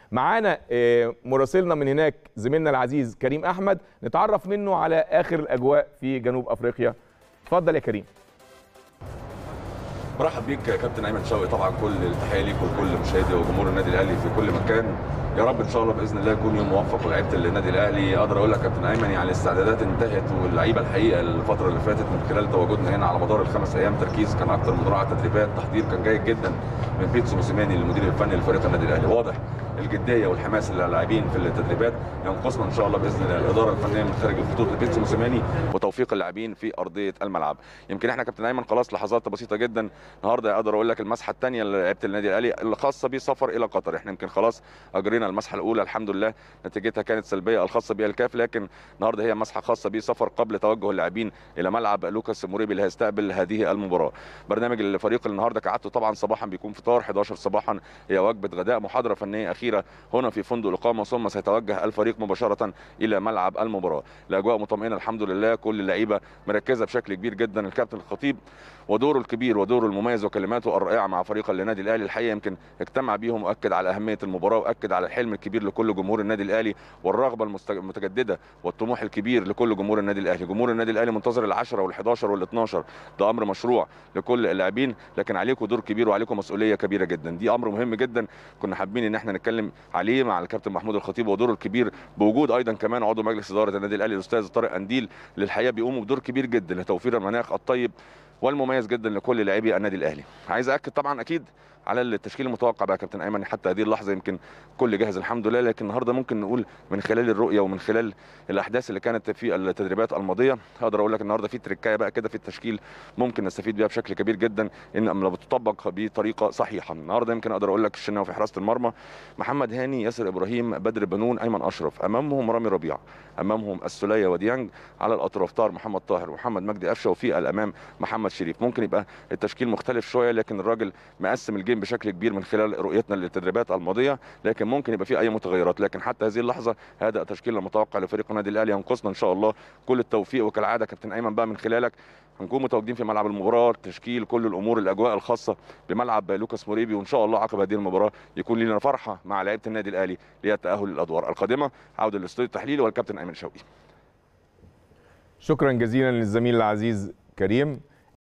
معانا مراسلنا من هناك زميلنا العزيز كريم احمد، نتعرف منه على اخر الاجواء في جنوب افريقيا. اتفضل يا كريم. مرحب بيك يا كابتن ايمن شوقي. طبعا كل التحيه ليك ولكل مشاهدي وجمهور النادي الاهلي في كل مكان. يا رب ان شاء الله باذن الله يكون يوم موفق ولاعيبه النادي الاهلي. اقدر اقول لك كابتن ايمن يعني الاستعدادات انتهت، واللعيبه الحقيقه الفتره اللي فاتت من خلال تواجدنا هنا على مدار ال5 ايام تركيز كان اكتر من رائع. تدريبات تحضير كان جيد جدا من بيتسو موسيماني المدير الفني لفريق النادي الاهلي. واضح الجديه والحماس اللي اللاعبين في التدريبات ينقصنا ان شاء الله باذن الله الاداره الفنيه من خارج الخطوط لبيتسو موسيماني وتوفيق اللاعبين في ارضيه الملعب. يمكن احنا كابتن ايمن خلاص لحظات بسيطه جدا النهارده اقدر اقول لك المسحه الثانيه لعيبه النادي الاهلي الخاصه بسفر الى قطر. احنا يمكن خلاص اجرينا المسحه الاولى الحمد لله نتيجتها كانت سلبيه الخاصه بها الكاف، لكن النهارده هي مسحه خاصه بسفر قبل توجه اللاعبين الى ملعب لوكاس موريبي اللي هيستقبل هذه المباراه. برنامج الفريق النهارده كعادته طبعا صباحا بيكون فطار 11 صباحا هي وجبه غداء، محاضره فنيه اخيره هنا في فندق الاقامه، ثم سيتوجه الفريق مباشره الى ملعب المباراه. الاجواء مطمئنه الحمد لله، كل اللعيبه مركزه بشكل كبير جدا. الكابتن الخطيب ودوره الكبير ودوره المميز وكلماته الرائعه مع فريق النادي الاهلي الحقيقه يمكن اجتمع بيهم واكد على اهميه المباراه واكد على الحلم الكبير لكل جمهور النادي الاهلي والرغبه المتجدده والطموح الكبير لكل جمهور النادي الاهلي. جمهور النادي الاهلي منتظر ال10 وال11 وال12، ده امر مشروع لكل اللاعبين، لكن عليكم دور كبير وعليكم مسؤوليه كبيره جدا. دي امر مهم جدا كنا حابين ان احنا نتكلم عليه مع الكابتن محمود الخطيب ودوره الكبير بوجود ايضا كمان عضو مجلس اداره النادي الاهلي الاستاذ طارق قنديل اللي الحقيقه بيقوموا بدور كبير جدا لتوفير المناخ الطيب والمميز جدا لكل لاعبي النادي الاهلي. عايز اكد طبعا اكيد على التشكيل المتوقع بقى كابتن ايمن حتى هذه اللحظه يمكن كل جاهز الحمد لله، لكن النهارده ممكن نقول من خلال الرؤيه ومن خلال الاحداث اللي كانت في التدريبات الماضيه اقدر اقول لك النهارده في تريكايه بقى كده في التشكيل ممكن نستفيد بيها بشكل كبير جدا ان لما بتطبق بطريقه صحيحه. النهارده يمكن اقدر اقول لك الشناوي في حراسه المرمى، محمد هاني، ياسر ابراهيم، بدر بنون، ايمن اشرف، امامهم رامي ربيعه، امامهم السوليه وديانج، على الاطراف طاهر محمد طاهر ومحمد مجدي قفشه، وفي الامام محمد شريف. ممكن يبقى التشكيل مختلف شويه لكن الراجل مقسم الجيم بشكل كبير من خلال رؤيتنا للتدريبات الماضيه، لكن ممكن يبقى في اي متغيرات، لكن حتى هذه اللحظه هذا التشكيل المتوقع لفريق النادي الاهلي ينقصنا ان شاء الله كل التوفيق. وكالعاده كابتن ايمن بقى من خلالك هنكون متواجدين في ملعب المباراه، تشكيل كل الامور الاجواء الخاصه بملعب لوكاس موريبي، وان شاء الله عقب هذه المباراه يكون لنا فرحه مع لعيبه النادي الاهلي للتاهل للادوار القادمه. عوده للاستوديو التحليلي والكابتن ايمن شوقي. شكرا جزيلا للزميل العزيز كريم.